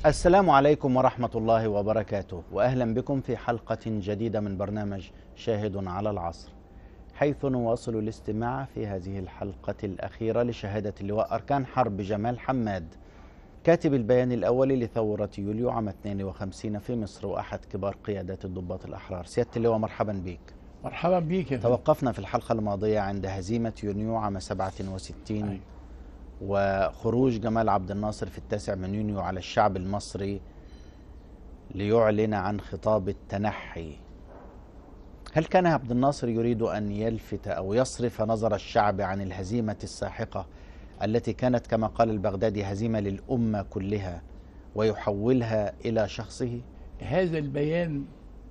السلام عليكم ورحمة الله وبركاته، وأهلا بكم في حلقة جديدة من برنامج شاهد على العصر، حيث نواصل الاستماع في هذه الحلقة الأخيرة لشهادة اللواء أركان حرب جمال حماد، كاتب البيان الأول لثورة يوليو عام 52 في مصر وأحد كبار قيادات الضباط الأحرار. سيادة اللواء مرحبا بك. مرحبا بك يا فندم. توقفنا في الحلقة الماضية عند هزيمة يونيو عام 67 وخروج جمال عبد الناصر في 9 من يونيو على الشعب المصري ليعلن عن خطاب التنحي. هل كان عبد الناصر يريد أن يلفت أو يصرف نظر الشعب عن الهزيمة الساحقة التي كانت كما قال البغدادي هزيمة للأمة كلها ويحولها إلى شخصه؟ هذا البيان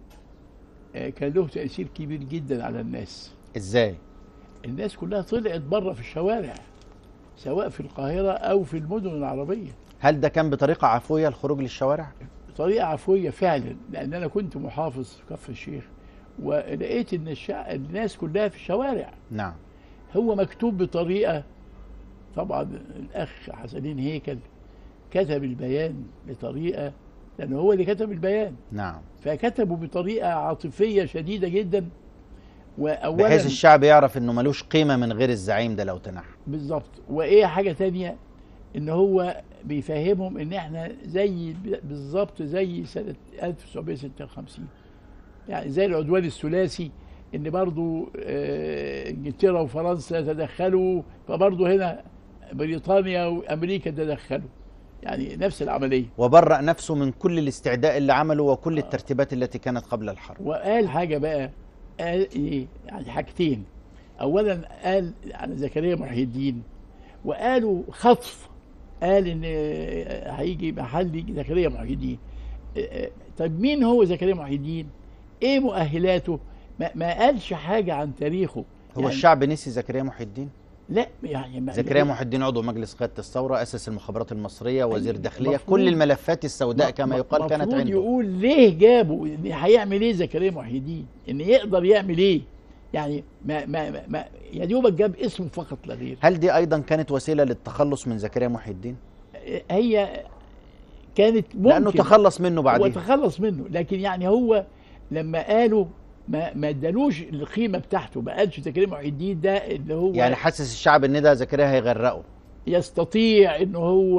كان له تأثير كبير جدا على الناس. إزاي؟ الناس كلها طلعت بره في الشوارع، سواء في القاهرة أو في المدن العربية. هل ده كان بطريقة عفوية الخروج للشوارع؟ بطريقة عفوية فعلا، لأن أنا كنت محافظ في كفر الشيخ ولقيت إن الناس كلها في الشوارع. نعم. هو مكتوب بطريقة، طبعا الأخ حسنين هيكل كتب البيان بطريقة، لأنه هو اللي كتب البيان. نعم. فكتبوا بطريقة عاطفية شديدة جدا، وأولا بحيث الشعب يعرف إنه ملوش قيمة من غير الزعيم ده لو تنحى. بالظبط. وإيه حاجة تانية، إن هو بيفهمهم إن إحنا زي بالظبط زي سنة 1956، يعني زي العدوان الثلاثي، إن برضو إنجلترا وفرنسا تدخلوا، فبرضو هنا بريطانيا وأمريكا تدخلوا، يعني نفس العملية. وبرأ نفسه من كل الاستعداء اللي عمله وكل الترتيبات التي كانت قبل الحرب. وقال حاجة بقى، قال إيه؟ يعني حاجتين. أولا قال عن زكريا محي الدين، وقالوا خطف، قال إن هيجي محل زكريا محي الدين. طيب مين هو زكريا محي الدين؟ إيه مؤهلاته؟ ما قالش حاجة عن تاريخه. هو يعني الشعب نسي زكريا محي الدين؟ لا، يعني زكريا محي الدين عضو مجلس قيادة الثورة، أسس المخابرات المصرية، وزير داخلية، كل الملفات السوداء كما يقال كانت عنده. يقول ليه جابوا، هيعمل ايه زكريا محي الدين، ان يقدر يعمل ايه؟ يعني ما يا دوبك جاب اسمه فقط لا غير. هل دي أيضا كانت وسيلة للتخلص من زكريا محي الدين؟ هي كانت ممكن، لأنه تخلص منه بعدين. هو تخلص منه، لكن يعني هو لما قالوا ما ادالوش القيمه بتاعته، ما قالش زكريا محي الدين ده اللي هو يعني حسس الشعب ان ده زكريا هيغرقه، يستطيع انه هو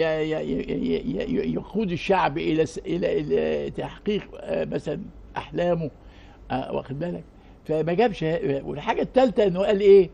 يقود الشعب الى تحقيق مثلا احلامه، واخد بالك. فما جابش. والحاجه الثالثه انه قال ايه،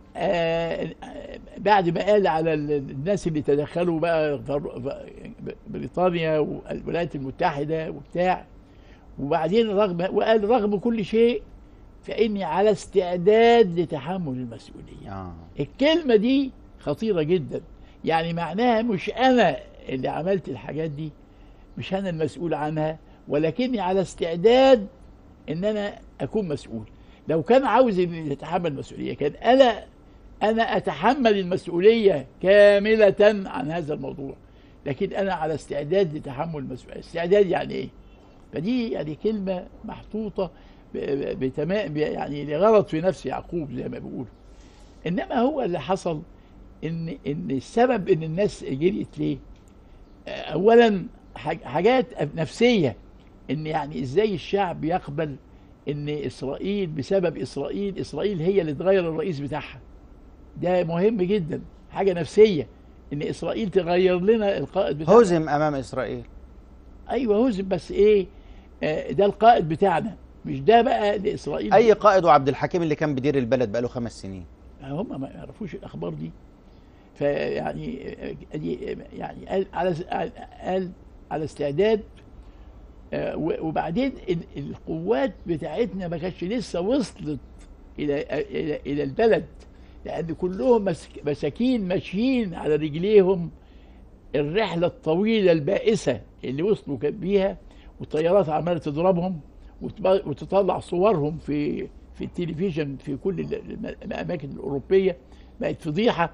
بعد ما قال على الناس اللي تدخلوا بقى بريطانيا والولايات المتحده وبتاع، وبعدين وقال رغم كل شيء فاني على استعداد لتحمل المسؤوليه. الكلمه دي خطيرة جدا، يعني معناها مش أنا اللي عملت الحاجات دي، مش أنا المسؤول عنها، ولكني على استعداد إن أنا أكون مسؤول. لو كان عاوز إن يتحمل مسؤولية كان أنا أتحمل المسؤولية كاملة عن هذا الموضوع، لكن أنا على استعداد لتحمل المسؤولية. استعداد يعني إيه؟ فدي يعني كلمة محطوطة بتمام، يعني لغرض في نفس يعقوب زي ما بيقولوا. إنما هو اللي حصل ان السبب ان الناس جريت ليه، اولا حاجات نفسيه، ان يعني ازاي الشعب يقبل ان اسرائيل، بسبب اسرائيل هي اللي تغير الرئيس بتاعها. ده مهم جدا، حاجه نفسيه، ان اسرائيل تغير لنا القائد بتاعنا. هزم امام اسرائيل. ايوه هزم، بس ايه، ده القائد بتاعنا، مش ده بقى لاسرائيل. اي قائد؟ وعبد الحكيم اللي كان بيدير البلد بقاله 5 سنين. هم ما يعرفوش الاخبار دي. فيعني يعني قال على استعداد. وبعدين القوات بتاعتنا ما كانتش لسه وصلت الى البلد، لان كلهم مساكين ماشيين على رجليهم الرحله الطويله البائسه اللي وصلوا بيها، والطيارات عماله تضربهم وتطلع صورهم في التلفزيون في كل الاماكن الاوروبيه. بقت فضيحه.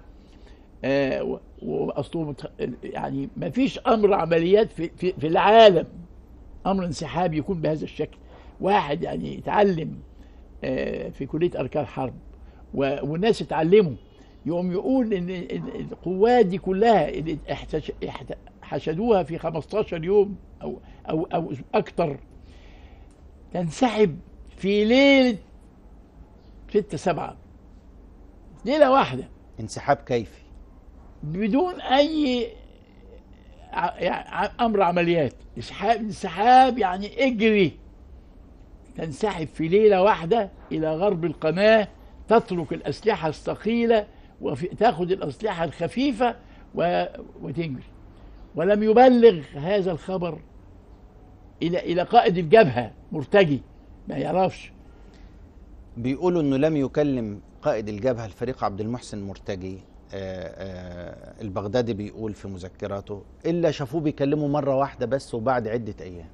واصله يعني ما فيش امر عمليات في العالم، امر انسحاب يكون بهذا الشكل. واحد يعني يتعلم في كليه اركان حرب والناس اتعلموا، يقوم يقول ان القوات دي كلها اللي حشدوها في 15 يوم أو أكتر، تنسحب في ليلة 6/7، ليلة واحدة انسحاب كيفي؟ بدون أي يعني أمر عمليات. انسحاب يعني اجري، تنسحب في ليلة واحدة إلى غرب القناة، تترك الأسلحة الثقيلة وتأخذ الأسلحة الخفيفة وتجري. ولم يبلغ هذا الخبر إلى قائد الجبهة مرتجي، ما يعرفش. بيقولوا انه لم يكلم قائد الجبهة الفريق عبد المحسن مرتجي، البغدادي بيقول في مذكراته، الا شافوه بيكلمه مرة واحدة بس وبعد عدة ايام.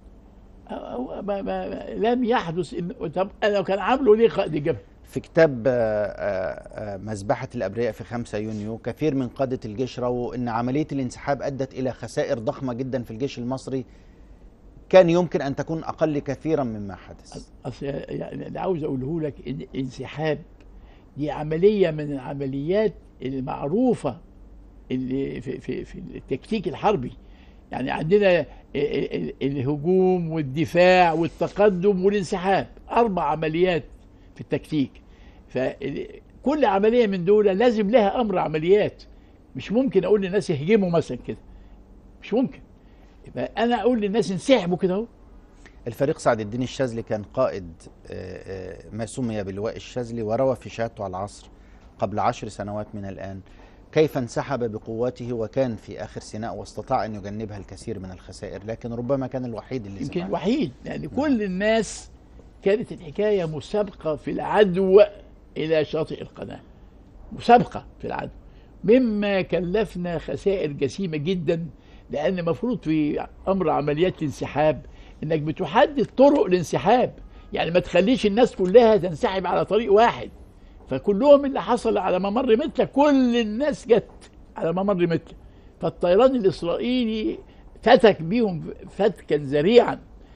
لم يحدث. طب لو كان عامله ليه قائد الجبهة؟ في كتاب مذبحة الأبرياء في 5 يونيو كثير من قادة الجيش رووا أن عملية الانسحاب أدت إلى خسائر ضخمة جدا في الجيش المصري كان يمكن أن تكون أقل كثيرا مما حدث. أصل يعني اللي عاوز أقوله لك إن الانسحاب دي عملية من العمليات المعروفة اللي في التكتيك الحربي. يعني عندنا الهجوم والدفاع والتقدم والانسحاب، 4 عمليات في التكتيك. فكل عملية من دول لازم لها أمر عمليات. مش ممكن أقول للناس يهجموا مثلا كده، مش ممكن. يبقى أنا أقول للناس انسحبوا كده أهو. الفريق سعد الدين الشاذلي كان قائد ما سمي بلواء الشاذلي، وروى في شهادته على العصر قبل 10 سنوات من الآن كيف انسحب بقوته وكان في آخر سيناء واستطاع أن يجنبها الكثير من الخسائر، لكن ربما كان الوحيد اللي يمكن سمع. الوحيد، يعني كل الناس كانت الحكاية مسابقة في العدو إلى شاطئ القناة، مسابقة في العدو، مما كلفنا خسائر جسيمة جدا. لأن المفروض في أمر عمليات الانسحاب إنك بتحدد طرق الانسحاب، يعني ما تخليش الناس كلها تنسحب على طريق واحد. فكلهم اللي حصل على ممر متلة، كل الناس جت على ممر متلة، فالطيران الإسرائيلي فتك بيهم فتكا ذريعا.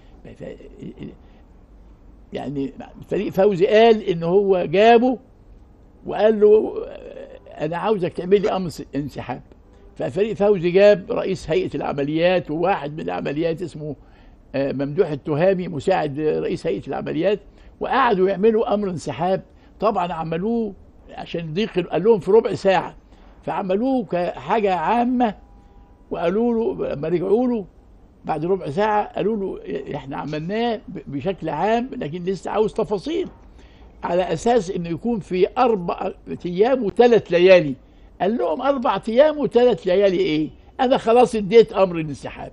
يعني فريق فوزي قال إن هو جابه وقال له أنا عاوزك تعمل لي أمر انسحاب. ففريق فوزي جاب رئيس هيئة العمليات وواحد من العمليات اسمه ممدوح التهامي مساعد رئيس هيئة العمليات، وقعدوا يعملوا أمر انسحاب. طبعا عملوه عشان ضيق، قال لهم في ربع ساعة، فعملوه كحاجة عامة. وقالوا له لما رجعوا له بعد ربع ساعة قالوا له احنا عملناه بشكل عام لكن لسه عاوز تفاصيل، على أساس إنه يكون في 4 أيام و3 ليالي. قال لهم 4 أيام و3 ليالي إيه؟ أنا خلاص اديت أمر الانسحاب.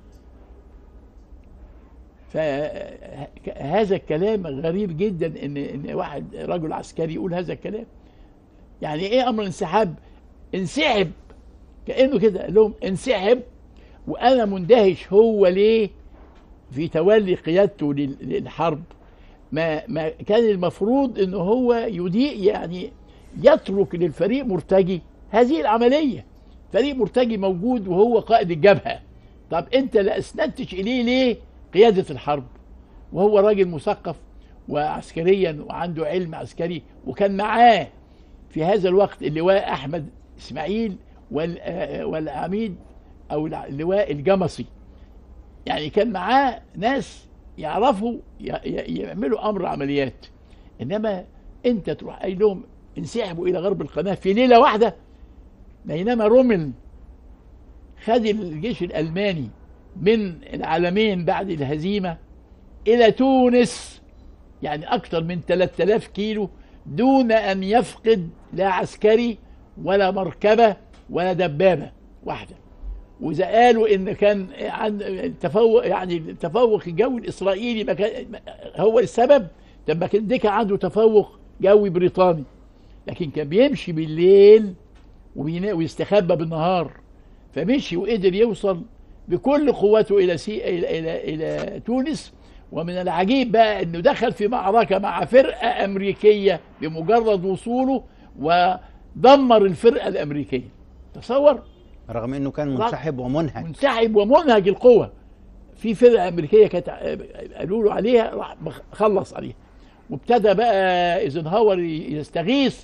فهذا الكلام غريب جدا إن واحد رجل عسكري يقول هذا الكلام. يعني إيه أمر الانسحاب؟ انسحب، كأنه كده قال لهم انسحب. وأنا مندهش هو ليه في تولي قيادته للحرب ما كان المفروض إنه هو يعني يترك للفريق مرتجي هذه العملية. فريق مرتجي موجود وهو قائد الجبهة، طب أنت لا أسندتش إليه ليه قيادة الحرب؟ وهو راجل مثقف وعسكريا وعنده علم عسكري، وكان معاه في هذا الوقت اللواء أحمد إسماعيل والعميد أو اللواء الجمصي. يعني كان معاه ناس يعرفوا يعملوا أمر عمليات. إنما أنت تروح قايل لهم انسحبوا إلى غرب القناة في ليلة واحدة، بينما رومل خد الجيش الألماني من العلمين بعد الهزيمة إلى تونس، يعني أكثر من 3000 كيلو دون أن يفقد لا عسكري ولا مركبة ولا دبابة واحدة. وإذا قالوا إن كان عن تفوق، يعني التفوق الجوي الإسرائيلي ما كان هو السبب، طب ما كان ده كان عنده تفوق جوي بريطاني، لكن كان بيمشي بالليل ويستخبى بالنهار. فمشي وقدر يوصل بكل قوته إلى تونس. ومن العجيب بقى إنه دخل في معركة مع فرقة أمريكية بمجرد وصوله ودمر الفرقة الأمريكية. تصور، رغم انه كان منسحب ومنهج القوة. في فرقة أمريكية كانت قالوا له عليها، راح خلص عليها. وابتدى بقى ايزنهاور يستغيث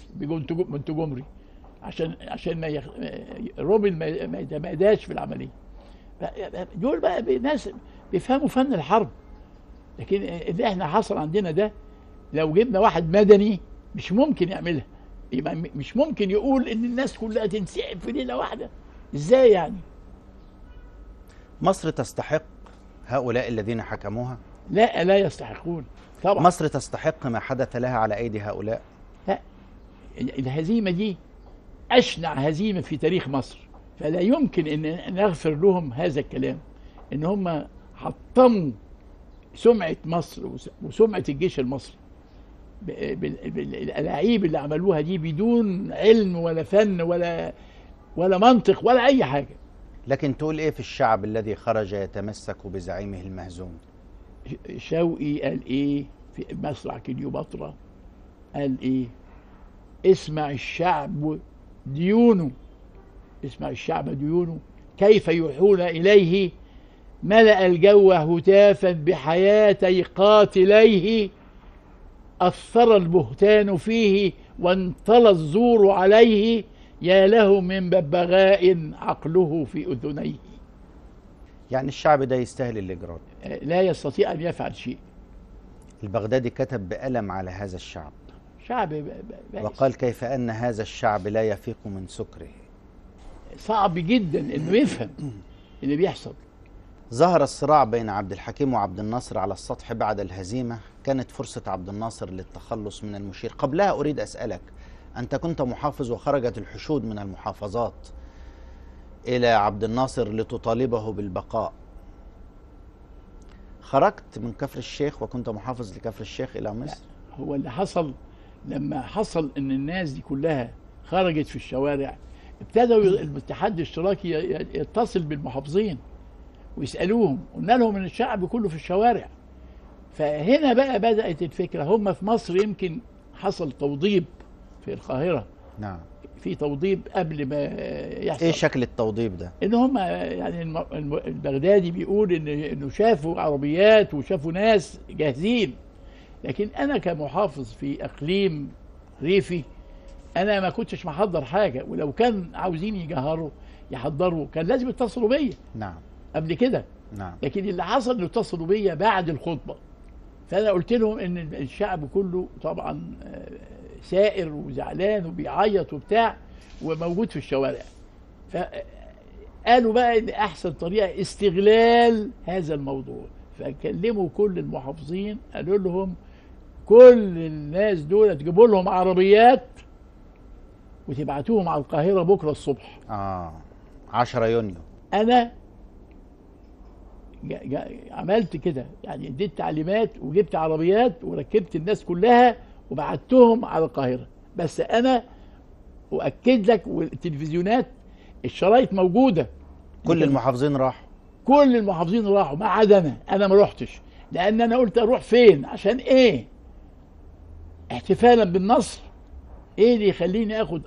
بمونتجومري عشان رومل ما يتماداش في العملية. دول بقى ناس بيفهموا فن الحرب. لكن اللي احنا حصل عندنا ده، لو جبنا واحد مدني مش ممكن يعملها. يبقى مش ممكن يقول ان الناس كلها تنسحب في ليله واحده. ازاي يعني؟ مصر تستحق هؤلاء الذين حكموها؟ لا، لا يستحقون طبعا. مصر تستحق ما حدث لها على أيدي هؤلاء؟ لا، الهزيمه دي اشنع هزيمه في تاريخ مصر، فلا يمكن ان نغفر لهم هذا الكلام، ان هم حطموا سمعه مصر وسمعه الجيش المصري بالألاعيب اللي عملوها دي، بدون علم ولا فن ولا منطق ولا أي حاجة. لكن تقول إيه في الشعب الذي خرج يتمسك بزعيمه المهزوم؟ شوقي قال إيه في مسرح كليوباترا؟ قال إيه؟ اسمع الشعب ديونه، اسمع الشعب ديونه كيف يوحون إليه، ملأ الجو هتافا بحياتي قاتليه، أثر البهتان فيه وانطلى الزور عليه، يا له من ببغاء عقله في أذنيه. يعني الشعب ده يستاهل الإجرام؟ لا يستطيع أن يفعل شيء. البغدادي كتب بألم على هذا الشعب، شعب وقال كيف أن هذا الشعب لا يفيق من سكره. صعب جدا أنه يفهم اللي بيحصل. ظهر الصراع بين عبد الحكيم وعبد الناصر على السطح بعد الهزيمة. كانت فرصة عبد الناصر للتخلص من المشير. قبلها أريد أسألك، أنت كنت محافظ وخرجت الحشود من المحافظات إلى عبد الناصر لتطالبه بالبقاء. خرجت من كفر الشيخ وكنت محافظ لكفر الشيخ إلى مصر؟ لا، هو اللي حصل لما حصل أن الناس دي كلها خرجت في الشوارع، ابتدوا الاتحاد الاشتراكي يتصل بالمحافظين ويسألوهم. قلنا لهم ان الشعب كله في الشوارع. فهنا بقى بدأت الفكرة. هم في مصر يمكن حصل توضيب في القاهرة. نعم. في توضيب قبل ما يحصل. ايه شكل التوضيب ده؟ ان هم يعني البغدادي بيقول انه شافوا عربيات وشافوا ناس جاهزين. لكن انا كمحافظ في اقليم ريفي انا ما كنتش محضر حاجة، ولو كان عاوزين يحضروا كان لازم يتصلوا بيا. نعم. قبل كده. نعم. لكن اللي حصل انه اتصلوا بيا بعد الخطبه، فانا قلت لهم ان الشعب كله طبعا سائر وزعلان وبيعيط وبتاع وموجود في الشوارع. فقالوا بقى ان احسن طريقه استغلال هذا الموضوع، فكلموا كل المحافظين قالوا لهم كل الناس دول تجيبوا لهم عربيات وتبعتوهم على القاهره بكره الصبح. 10 يونيو. انا عملت كده، يعني اديت تعليمات وجبت عربيات وركبت الناس كلها وبعتهم على القاهرة. بس انا اؤكد لك، والتلفزيونات الشرايط موجودة. كل المحافظين راحوا؟ كل المحافظين راحوا ما عدا انا ما رحتش. لان انا قلت اروح فين؟ عشان ايه؟ احتفالا بالنصر؟ ايه اللي يخليني اخد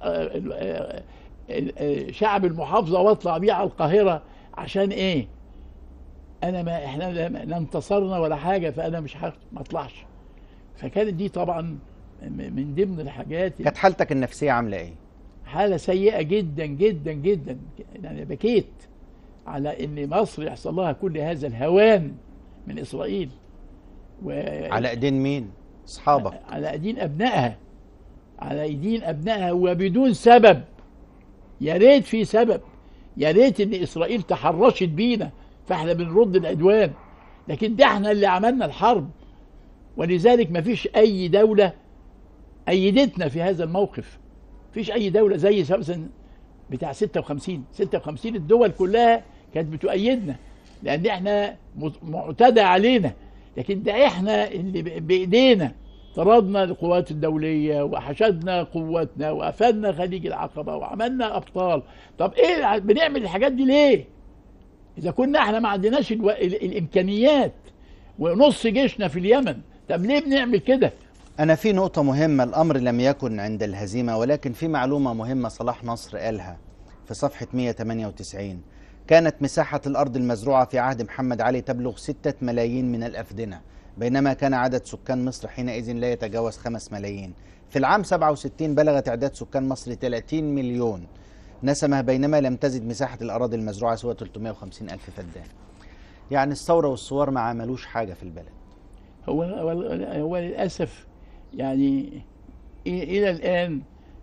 شعب المحافظة واطلع بيه على القاهرة؟ عشان ايه؟ انا احنا لا انتصرنا ولا حاجه، فانا مش ما اطلعش. فكانت دي طبعا من ضمن الحاجات. كانت حالتك النفسيه عامله ايه؟ حاله سيئه جدا جدا جدا. يعني بكيت على ان مصر يحصل لها كل هذا الهوان من اسرائيل. على ايدين مين؟ اصحابك؟ على ايدين ابنائها، على ايدين ابنائها وبدون سبب. يا ريت في سبب، يا ريت ان اسرائيل تحرشت بينا فاحنا بنرد العدوان، لكن ده احنا اللي عملنا الحرب. ولذلك ما فيش اي دولة ايدتنا في هذا الموقف. فيش اي دولة زي مثلا بتاع 56 الدول كلها كانت بتؤيدنا، لان احنا معتدى علينا. لكن ده احنا اللي بايدينا طردنا القوات الدولية وحشدنا قواتنا وقفلنا خليج العقبة وعملنا ابطال. طب ايه بنعمل الحاجات دي ليه؟ إذا كنا احنا ما عندناش الإمكانيات ونص جيشنا في اليمن، طب ليه بنعمل كده؟ أنا في نقطة مهمة. الأمر لم يكن عند الهزيمة، ولكن في معلومة مهمة صلاح نصر قالها في صفحة 198. كانت مساحة الأرض المزروعة في عهد محمد علي تبلغ 6 ملايين من الأفدنة، بينما كان عدد سكان مصر حينئذ لا يتجاوز 5 ملايين. في العام 67 بلغ تعداد سكان مصر 30 مليون. نسمه بينما لم تزد مساحة الأراضي المزروعة سوى 350 ألف فدان. يعني الثورة والثوار ما عملوش حاجة في البلد. هو للأسف يعني إلى الآن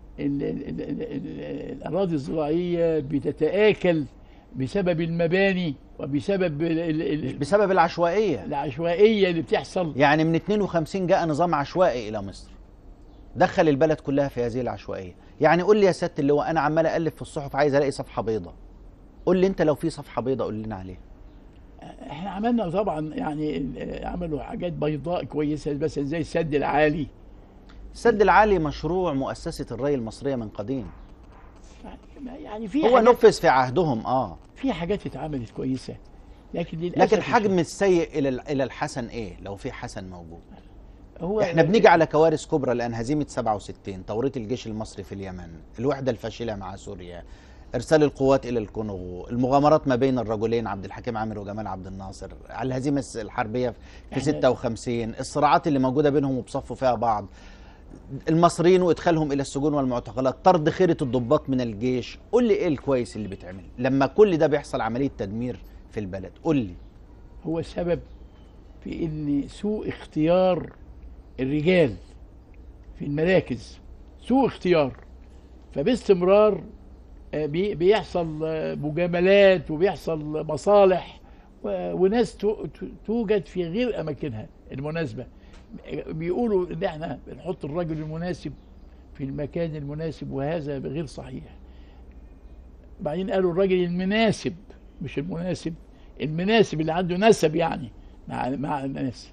الأراضي الزراعية بتتآكل بسبب المباني وبسبب مش بسبب العشوائية. العشوائية اللي بتحصل. يعني من 52 جاء نظام عشوائي إلى مصر دخل البلد كلها في هذه العشوائية. يعني قول لي يا سيادة اللواء، أنا عمال أقلب في الصحف عايز ألاقي صفحة بيضاء، قول لي أنت لو في صفحة بيضاء قول لنا عليها. احنا عملنا طبعا يعني عملوا حاجات بيضاء كويسة بس زي السد العالي. السد العالي مشروع مؤسسة الري المصرية من قديم، يعني في هو نفذ في عهدهم. في حاجات اتعملت كويسة، لكن للأسف لكن حجم السيء إلى الحسن إيه لو في حسن موجود؟ هو احنا بنيجي على كوارث كبرى الآن: هزيمة 67، توريط الجيش المصري في اليمن، الوحدة الفاشلة مع سوريا، إرسال القوات إلى الكونغو، المغامرات ما بين الرجلين عبد الحكيم عامر وجمال عبد الناصر، على الهزيمة الحربية في 56، الصراعات اللي موجودة بينهم وبصفوا فيها بعض، المصريين وإدخالهم إلى السجون والمعتقلات، طرد خيرة الضباط من الجيش. قول لي إيه الكويس اللي بيتعمل لما كل ده بيحصل عملية تدمير في البلد؟ قول لي. هو السبب في إن سوء اختيار الرجال في المراكز، سوء اختيار، فباستمرار بيحصل مجاملات وبيحصل مصالح وناس توجد في غير أماكنها المناسبة. بيقولوا إن احنا بنحط الرجل المناسب في المكان المناسب، وهذا غير صحيح. بعدين قالوا الرجل المناسب مش المناسب، المناسب اللي عنده نسب يعني مع الناس.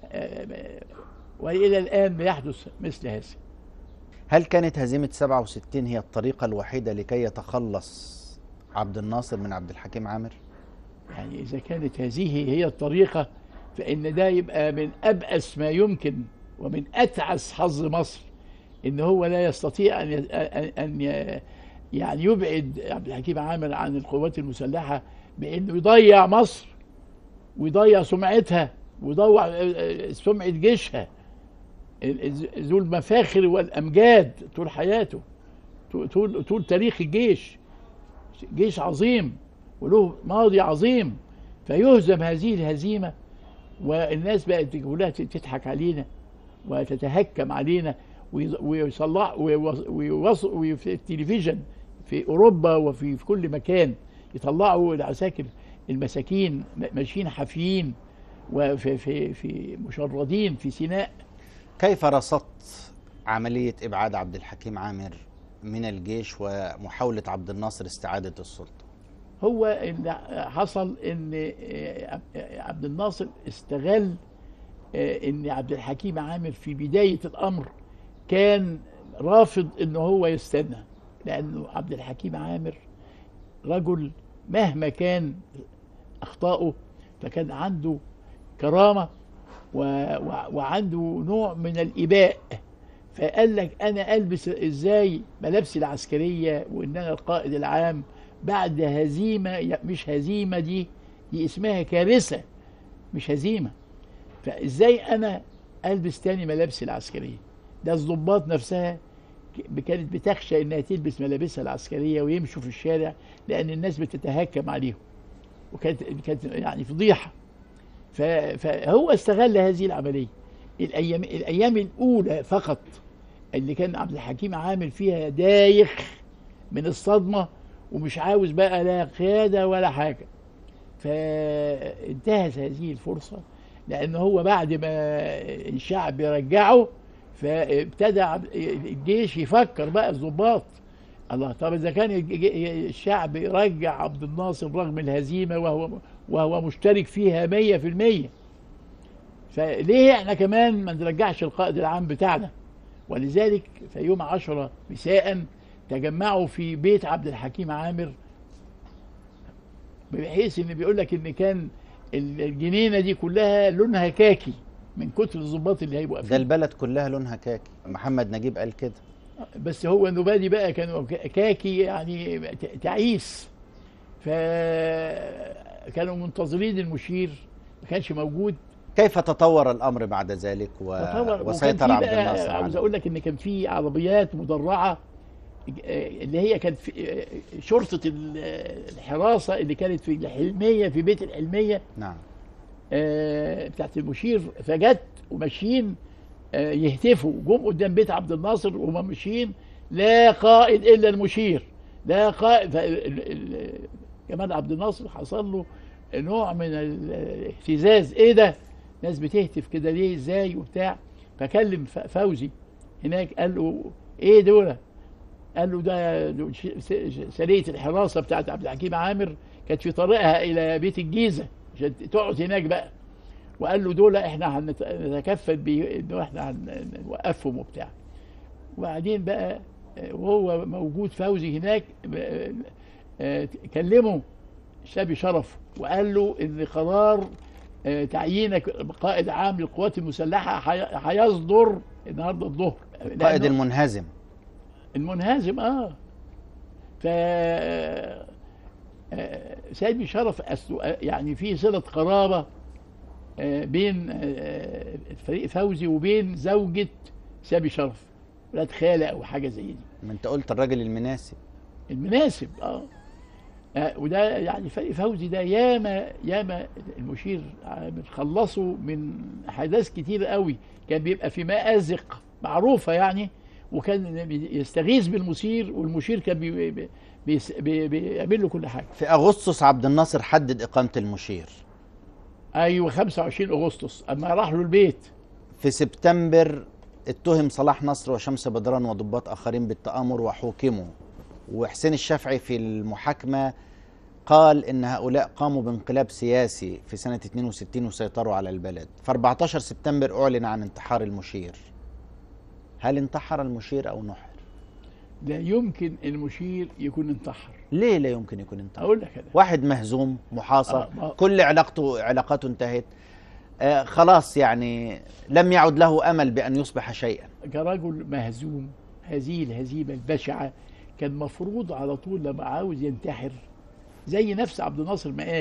وإلى الآن بيحدث مثل هذا. هل كانت هزيمة 67 هي الطريقة الوحيدة لكي يتخلص عبد الناصر من عبد الحكيم عامر؟ يعني إذا كانت هذه هي الطريقة فإن ده يبقى من أبأس ما يمكن ومن أتعس حظ مصر، إن هو لا يستطيع أن يعني يبعد عبد الحكيم عامر عن القوات المسلحة بأنه يضيع مصر ويضيع سمعتها ويضيع سمعة جيشها ذو المفاخر والأمجاد طول حياته، طول تاريخ الجيش. جيش عظيم وله ماضي عظيم، فيهزم هذه الهزيمة والناس بقت كلها تضحك علينا وتتهكم علينا ويصلح وفي التلفزيون في أوروبا وفي كل مكان يطلعوا العساكر المساكين ماشيين حافيين وفي مشردين في سيناء. كيف رصدت عملية إبعاد عبد الحكيم عامر من الجيش ومحاولة عبد الناصر استعادة السلطة؟ هو اللي حصل ان عبد الناصر استغل ان عبد الحكيم عامر في بداية الامر كان رافض ان هو يستنى، لانه عبد الحكيم عامر رجل مهما كان اخطائه فكان عنده كرامة وعنده نوع من الإباء. فقال لك أنا ألبس إزاي ملابسي العسكرية وإن أنا القائد العام بعد هزيمة، مش هزيمة دي اسمها كارثة مش هزيمة، فإزاي أنا ألبس تاني ملابسي العسكرية؟ ده الضباط نفسها كانت بتخشى إنها تلبس ملابسها العسكرية ويمشوا في الشارع لأن الناس بتتهكم عليهم، وكانت يعني فضيحة. فهو استغل هذه العملية. الأيام الأولى فقط اللي كان عبد الحكيم عامل فيها دايخ من الصدمة ومش عاوز بقى لا قيادة ولا حاجة، فانتهت هذه الفرصة لأن هو بعد ما الشعب يرجعه فابتدى الجيش يفكر بقى الضباط، الله طب إذا كان الشعب يرجع عبد الناصر رغم الهزيمة وهو مشترك فيها 100%، فليه احنا كمان ما نرجعش القائد العام بتاعنا؟ ولذلك في يوم 10 مساء تجمعوا في بيت عبد الحكيم عامر، بحيث ان بيقول لك ان كان الجنينه دي كلها لونها كاكي من كتر الضباط اللي هيبقوا ده البلد كلها لونها كاكي، محمد نجيب قال كده. بس هو النوبادي بقى كانوا كاكي يعني تعيس، فكانوا منتظرين المشير ما كانش موجود. كيف تطور الامر بعد ذلك وسيطر عبد الناصر؟ عاوز اقول لك ان كان في عربيات مدرعه اللي هي كانت شرطه الحراسه اللي كانت في الحلميه، في بيت الحلميه نعم. بتاعت المشير، فجت وماشيين يهتفوا، جم قدام بيت عبد الناصر وهم ماشيين: لا قائد الا المشير، لا قائد. جمال عبد الناصر حصل له نوع من الاهتزاز، ايه ده؟ ناس بتهتف كده ليه؟ ازاي؟ وبتاع. فكلم فوزي هناك، قال له: ايه دول؟ قال له: ده سريه الحراسه بتاعت عبد الحكيم عامر، كانت في طريقها الى بيت الجيزه عشان تقعد هناك بقى. وقال له: دول احنا هنتكفل بانه احنا هنوقفهم وبتاع. وبعدين بقى وهو موجود فوزي هناك، كلمه شابي شرف وقال له ان قرار تعيينك قائد عام للقوات المسلحه هيصدر النهارده الظهر. القائد المنهزم. المنهزم ف سامي شرف يعني في صله قرابه بين الفريق فوزي وبين زوجة سامي شرف، ولاد خالة او حاجه زي دي. ما انت قلت الراجل المناسب. المناسب وده يعني فريق فوزي ده ياما المشير خلصوا من احداث كتير قوي، كان بيبقى في مآزق معروفه يعني، وكان يستغيث بالمشير، والمشير كان بيعمل له كل حاجه. في اغسطس عبد الناصر حدد اقامه المشير. ايوه 25 اغسطس اما راح له البيت. في سبتمبر اتهم صلاح نصر وشمس بدران وضباط اخرين بالتآمر وحوكموا، وحسين الشافعي في المحاكمه قال ان هؤلاء قاموا بانقلاب سياسي في سنه 62 وسيطروا على البلد. في 14 سبتمبر اعلن عن انتحار المشير. هل انتحر المشير او نحر؟ لا يمكن المشير يكون انتحر. ليه لا يمكن يكون انتحر؟ اقول لك أنا. واحد مهزوم محاصر، كل علاقاته انتهت، خلاص يعني لم يعد له امل بان يصبح شيئا. كرجل مهزوم هذه الهزيمه البشعه، كان مفروض على طول لما عاوز ينتحر، زي نفس عبد الناصر ما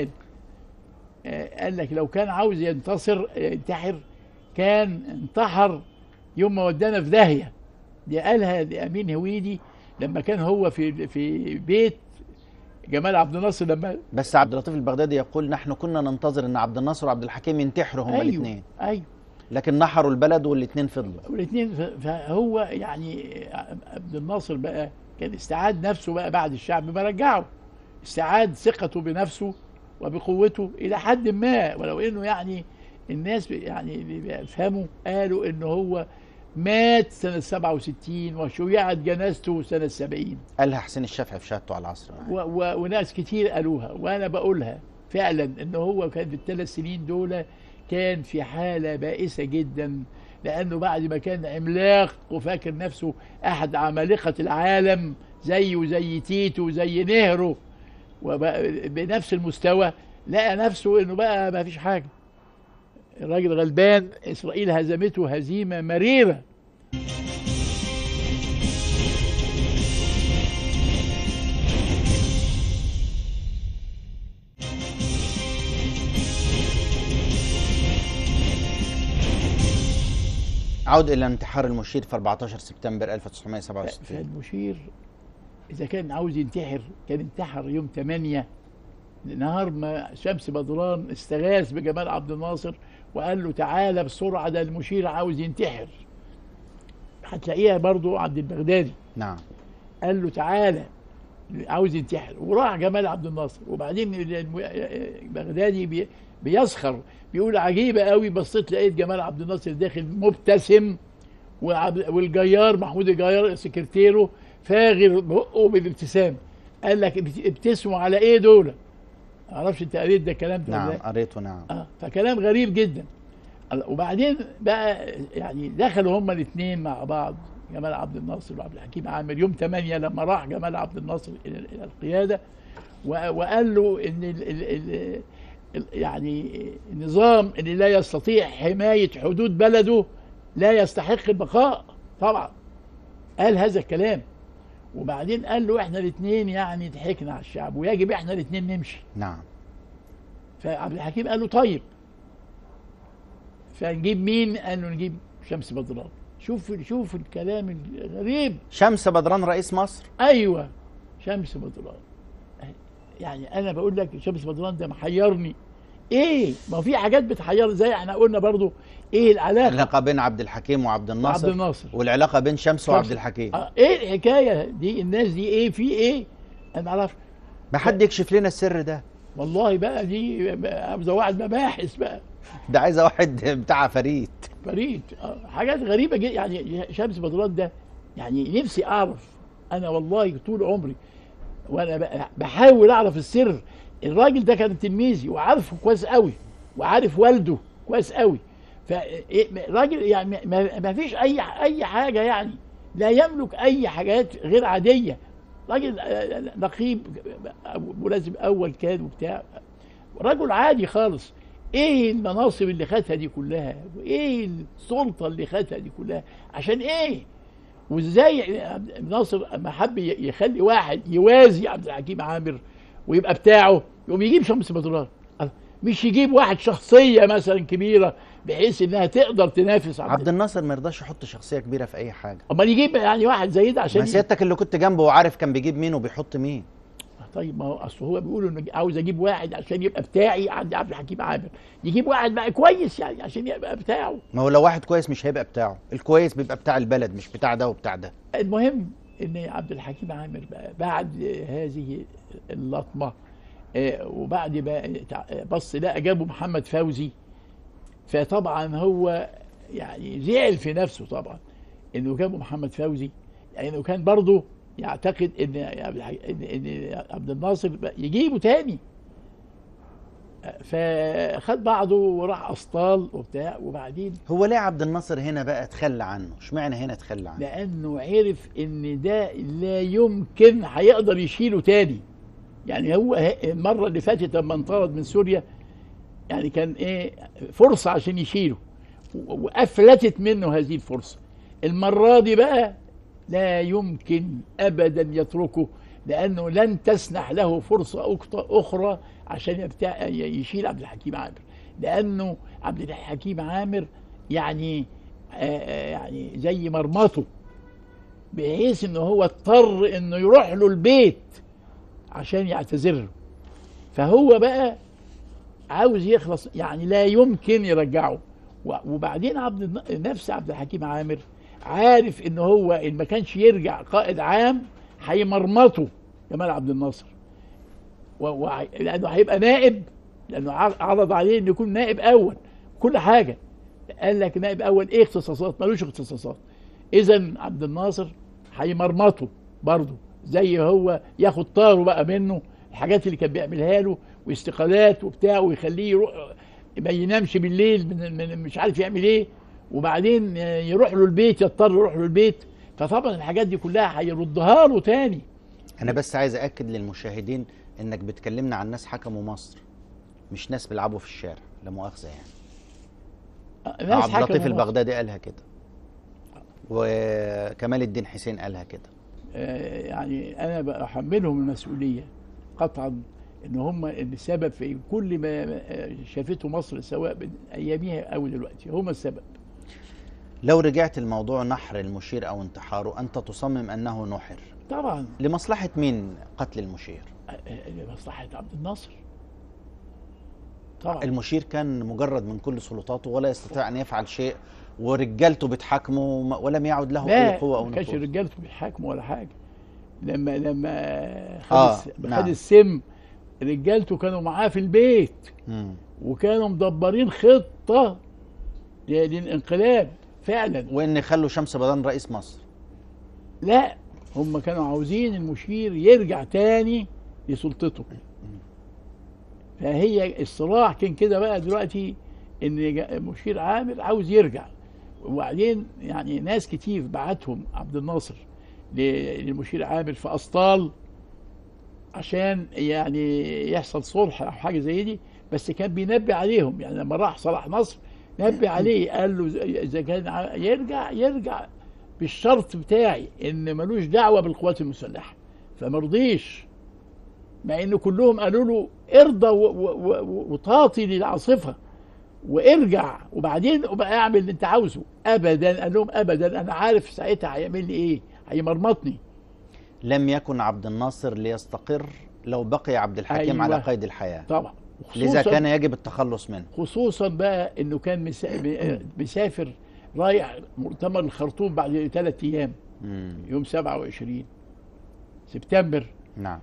قال لك لو كان عاوز ينتحر كان انتحر يوم ما ودانا في داهيه. دي قالها لامين هويدي لما كان هو في بيت جمال عبد الناصر. لما بس عبد اللطيف البغدادي يقول: نحن كنا ننتظر ان عبد الناصر وعبد الحكيم ينتحروا هما الاثنين. ايوه لكن نحروا البلد والاثنين فضلوا. فهو يعني عبد الناصر بقى كان استعاد نفسه بقى بعد الشعب ما رجعه، استعاد ثقته بنفسه وبقوته الى حد ما، ولو انه يعني الناس يعني اللي بيفهموا قالوا انه هو مات سنة 67 وشيعت جنازته سنة 70. قالها حسين الشافعي في شهادته على العصر. وناس كتير قالوها وانا بقولها فعلا، انه هو كان في الثلاث سنين دول كان في حالة بائسة جدا، لانه بعد ما كان عملاق وفاكر نفسه احد عمالقة العالم زيه زي تيتو وزي نهرو وبنفس المستوى، لقى نفسه انه بقى ما فيش حاجة. الراجل غلبان، اسرائيل هزمته هزيمة مريرة. عود الى انتحار المشير في 14 سبتمبر 1967. فالمشير اذا كان عاوز ينتحر كان انتحر يوم 8 نهار ما شمس بدران استغاث بجمال عبد الناصر وقال له: تعالى بسرعه، ده المشير عاوز ينتحر. هتلاقيها برضو عند البغدادي. نعم. قال له: تعالى عاوز ينتحر، وراح جمال عبد الناصر. وبعدين البغدادي بيسخر، بيقول: عجيبه قوي، بصيت لقيت جمال عبد الناصر داخل مبتسم، والجيار محمود الجيار سكرتيره فاغر بقه بالابتسام. قال لك: ابتسموا على ايه دول؟ ما اعرفش انت قريت ده الكلام ده؟ نعم قريته. نعم. فكلام غريب جدا. وبعدين بقى يعني دخلوا هما الاثنين مع بعض، جمال عبد الناصر وعبد الحكيم عامر، يوم 8 لما راح جمال عبد الناصر الى القياده وقال له ان يعني النظام اللي لا يستطيع حمايه حدود بلده لا يستحق البقاء طبعا. قال هذا الكلام. وبعدين قال له: احنا الاثنين يعني ضحكنا على الشعب ويجب احنا الاثنين نمشي. نعم. فعبد الحكيم قال له: طيب. فنجيب مين؟ قال له: نجيب شمس بدران. شوف الكلام الغريب. شمس بدران رئيس مصر. ايوه شمس بدران. يعني انا بقول لك شمس بدران ده محيرني. ايه ما في حاجات بتحير، زي احنا قلنا برضو ايه العلاقه بين عبد الحكيم وعبد الناصر والعلاقه بين شمس وعبد الحكيم. ايه الحكايه دي؟ الناس دي ايه في ايه؟ انا ما اعرفش. ما حد يكشف لنا السر ده والله بقى دي عاوزه واحد مباحث بقى. ده عايزه واحد بتاع فريد حاجات غريبه جدا. يعني شمس بدران ده يعني نفسي اعرف. انا والله طول عمري وانا بحاول اعرف السر. الراجل ده كان تلميذي وعارفه كويس قوي، وعارف والده كويس قوي. فالراجل يعني ما فيش اي حاجه، يعني لا يملك اي حاجات غير عاديه. راجل نقيب ملازم اول كان وبتاع، رجل عادي خالص. ايه المناصب اللي خدها دي كلها؟ وايه السلطه اللي خدها دي كلها؟ عشان ايه؟ وازاي ناصر اما حب يخلي واحد يوازي عبد الحكيم عامر ويبقى بتاعه، يقوم يجيب شمس بدران، مش يجيب واحد شخصيه مثلا كبيره بحيث انها تقدر تنافس عبد الناصر. ما يرضاش يحط شخصيه كبيره في اي حاجه. امال يجيب يعني واحد زي ده عشان ما سيادتك اللي كنت جنبه وعارف كان بيجيب مين وبيحط مين. طيب ما هو اصل هو بيقول انه عاوز اجيب واحد عشان يبقى بتاعي عند عبد الحكيم عامر، يجيب واحد بقى كويس يعني عشان يبقى بتاعه. ما هو لو واحد كويس مش هيبقى بتاعه، الكويس بيبقى بتاع البلد مش بتاع ده وبتاع ده. المهم ان عبد الحكيم عامر بقى بعد هذه اللطمه وبعد بقى بص لقى جابوا محمد فوزي، فطبعا هو يعني زعل في نفسه طبعا انه جابوا محمد فوزي، لانه يعني كان برضه يعتقد ان عبد الناصر يجيبه تاني. فخد بعضه وراح اسطال وبتاع. وبعدين هو ليه عبد الناصر هنا بقى تخلى عنه؟ اشمعنى هنا تخلى عنه؟ لانه عرف ان ده لا يمكن هيقدر يشيله تاني. يعني هو المره اللي فاتت لما انطرد من سوريا يعني كان ايه فرصه عشان يشيله، وافلتت منه هذه الفرصه. المره دي بقى لا يمكن ابدا يتركه، لانه لن تسنح له فرصه اخرى عشان يشيل عبد الحكيم عامر. لانه عبد الحكيم عامر يعني يعني زي مرمطه، بحيث انه هو اضطر انه يروح له البيت عشان يعتذر له. فهو بقى عاوز يخلص، يعني لا يمكن يرجعه. وبعدين نفس عبد الحكيم عامر عارف ان هو ان ما كانش يرجع قائد عام هيمرمطه جمال عبد الناصر، لانه هيبقى نائب، لانه عرض عليه انه يكون نائب اول كل حاجه. قال لك نائب اول ايه اختصاصات؟ ملوش اختصاصات. اذا عبد الناصر هيمرمطه برضه، زي هو ياخد طاره بقى منه الحاجات اللي كان بيعملها له واستقالات وبتاع، ويخليه يروح ما ينامش بالليل مش عارف يعمل ايه، وبعدين يروح له البيت، يضطر يروح له البيت. فطبعا الحاجات دي كلها هيردها له تاني. انا بس عايز اكد للمشاهدين انك بتكلمنا عن ناس حكموا مصر، مش ناس بيلعبوا في الشارع، لا مؤاخذه يعني. ناس عبد اللطيف البغدادي قالها كده، وكمال الدين حسين قالها كده. يعني انا بحملهم المسؤوليه قطعا، ان هم السبب في كل ما شافته مصر سواء من ايامها او دلوقتي، هم السبب. لو رجعت الموضوع نحر المشير او انتحاره، انت تصمم انه نحر طبعا. لمصلحه مين قتل المشير؟ لمصلحه عبد الناصر طبعا. المشير كان مجرد من كل سلطاته ولا يستطيع ان يفعل شيء، ورجالته بتحاكمه ولم يعد له اي قوه او نفوذ. ما كانش رجالته بيحاكموا ولا حاجه. لما خد السم، رجالته كانوا معاه في البيت وكانوا مدبرين خطه للانقلاب فعلا، وان يخلوا شمس بدران رئيس مصر. لا، هم كانوا عاوزين المشير يرجع تاني لسلطته. فهي الصراع كان كده بقى دلوقتي، ان المشير عامر عاوز يرجع. وبعدين يعني ناس كتير بعتهم عبد الناصر للمشير عامر في اسطال عشان يعني يحصل صلح او حاجه زي دي، بس كان بينبه عليهم. يعني لما راح صلاح نصر نبه عليه، قال له اذا كان يرجع بالشرط بتاعي ان ملوش دعوه بالقوات المسلحه. فمرضيش، مع ان كلهم قالوا له ارضى وطاطي للعاصفه، وارجع وبعدين ابقى اعمل اللي انت عاوزه. ابدا، قال لهم ابدا، انا عارف ساعتها هيعمل لي ايه، هيمرمطني. لم يكن عبد الناصر ليستقر لو بقي عبد الحكيم أيوة. على قيد الحياة، طبعا، لذا كان يجب التخلص منه. خصوصا بقى انه كان مسافر رايح مؤتمر الخرطوم بعد 3 ايام، يوم 27 سبتمبر. نعم.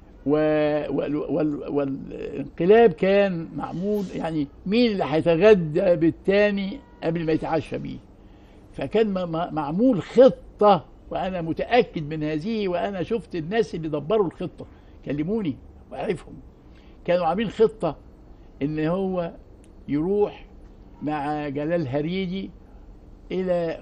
والانقلاب كان معمول، يعني مين اللي هيتغدى بالتاني قبل ما يتعشى بيه. فكان معمول خطة، وأنا متأكد من هذه، وأنا شفت الناس اللي دبروا الخطة كلموني وأعرفهم، كانوا عاملين خطة إن هو يروح مع جلال هريدي إلى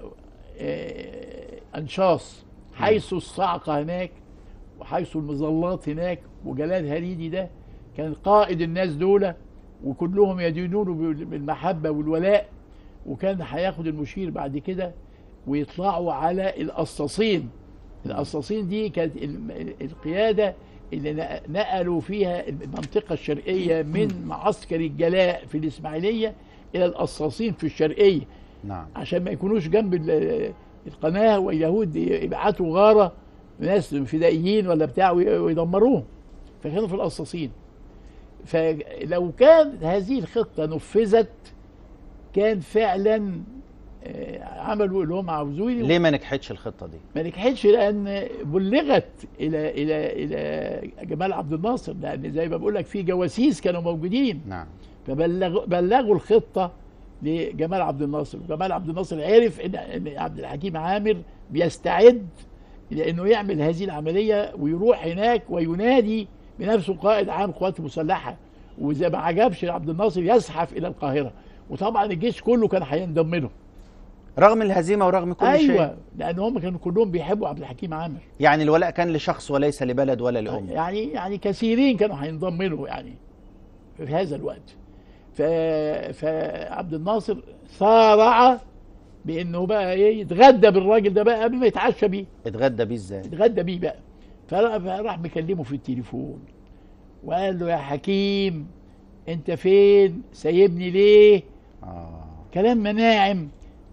أنشاص، حيث الصعقة هناك وحيث المظلات هناك. وجلال هريدي ده كان قائد الناس دول، وكلهم يدينونه بالمحبة والولاء، وكان هياخد المشير بعد كده ويطلعوا على القصاصين. القصاصين دي كانت القيادة اللي نقلوا فيها المنطقة الشرقية من معسكر الجلاء في الإسماعيلية إلى القصاصين في الشرقية. نعم. عشان ما يكونوش جنب القناة واليهود يبعتوا غارة ناس فدائيين ولا بتاع ويدمروهم، فكانوا في القصاصين. فلو كانت هذه الخطة نفذت كان فعلا عملوا اللي هم عاوزينه. ليه ما نجحتش الخطة دي؟ ما نجحتش لأن بلغت إلى جمال عبد الناصر، لأن زي ما بقول لك في جواسيس كانوا موجودين. نعم. فبلغوا الخطة لجمال عبد الناصر، وجمال عبد الناصر عرف إن عبد الحكيم عامر بيستعد لأنه يعمل هذه العملية ويروح هناك وينادي بنفسه قائد عام القوات المسلحة، وإذا ما عجبش عبد الناصر يزحف إلى القاهرة. وطبعا الجيش كله كان هينضم له رغم الهزيمة ورغم كل شيء. أيوة، لأن هم كانوا كلهم بيحبوا عبد الحكيم عامر. يعني الولاء كان لشخص وليس لبلد ولا لأم. يعني كثيرين كانوا هينضم له يعني في هذا الوقت. فعبد الناصر صارع بانه بقى ايه يتغدى بالراجل ده بقى قبل ما يتعشى بيه. اتغدى بيه ازاي؟ اتغدى بيه بقى. فراح مكلمه في التليفون وقال له: يا حكيم انت فين؟ سايبني ليه؟ كلام مناعم.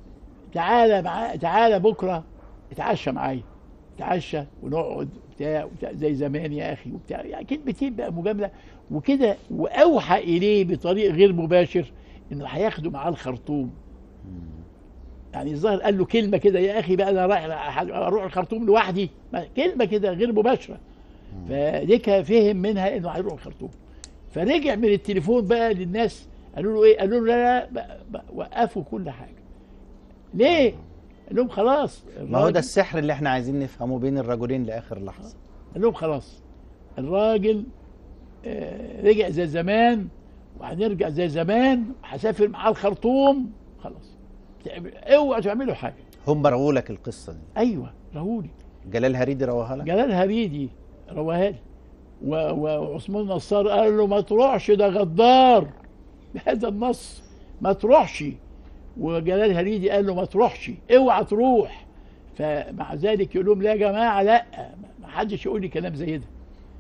تعالى بكره اتعشى معايا، اتعشى ونقعد بتاع زي زمان يا اخي وبتاع، يعني كلمتين بقى مجامله وكده. واوحى اليه بطريق غير مباشر انه هياخده معاه الخرطوم. يعني الظاهر قال له كلمه كده: يا اخي بقى انا رايح اروح الخرطوم لوحدي، كلمه كده غير مباشره. فديك فهم منها انه هيروح الخرطوم. فرجع من التليفون بقى للناس، قالوا له ايه؟ قالوا له لا وقفوا كل حاجه. ليه؟ قال لهم خلاص. ما هو ده السحر اللي احنا عايزين نفهمه بين الرجلين لاخر لحظه. قال لهم خلاص الراجل رجع زي زمان، وهنرجع زي زمان، وهسافر معاه الخرطوم. خلاص اوعوا تعملوا حاجه. هم رووا لك القصه دي؟ ايوه رووا لي. جلال هريدي رواها لك؟ جلال هريدي رواها لي، وعثمان نصار قال له: ما تروحش، ده غدار بهذا النص، ما تروحش. وجلال هريدي قال له: ما تروحش، اوعى تروح. فمع ذلك يقول لهم: لا يا جماعه، لا، ما حدش يقول لي كلام زي ده.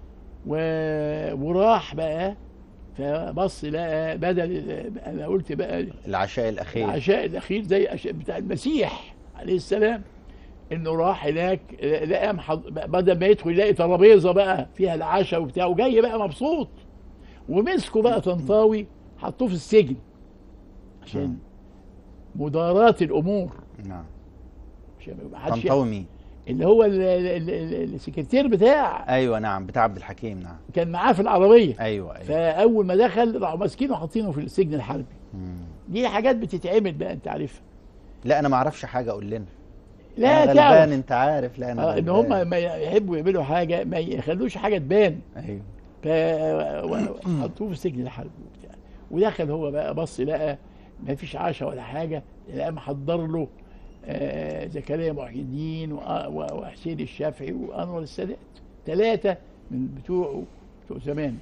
وراح بقى، فبص لقى بدل، انا قلت بقى العشاء الاخير زي بتاع المسيح عليه السلام، انه راح هناك لقى بدل ما يدخل يلاقي ترابيزه بقى فيها العشاء وبتاع، وجاي بقى مبسوط. ومسكوا بقى طنطاوي حطوه في السجن عشان مداراة الامور. نعم. عشان طنطاوي مين؟ اللي هو السكرتير بتاع. ايوه نعم، بتاع عبد الحكيم. نعم. كان معاه في العربيه. ايوه. فاول ما دخل راحوا ماسكينه وحاطينه في السجن الحربي. دي حاجات بتتعمل بقى، انت عارفها. لا انا ما اعرفش حاجه، قول لنا. لا أنا تعرف غلبان، انت عارف. لا انا ان هم ما يحبوا يعملوا حاجه ما يخلوش حاجه تبان. ايوه. فحطوه في السجن الحربي وبتاع. ودخل هو بقى، بص لقى ما فيش عشاء ولا حاجه، لقى محضر له زكريا محي الدين وحسين الشافعي وانور السادات، 3 من بتوع زمان.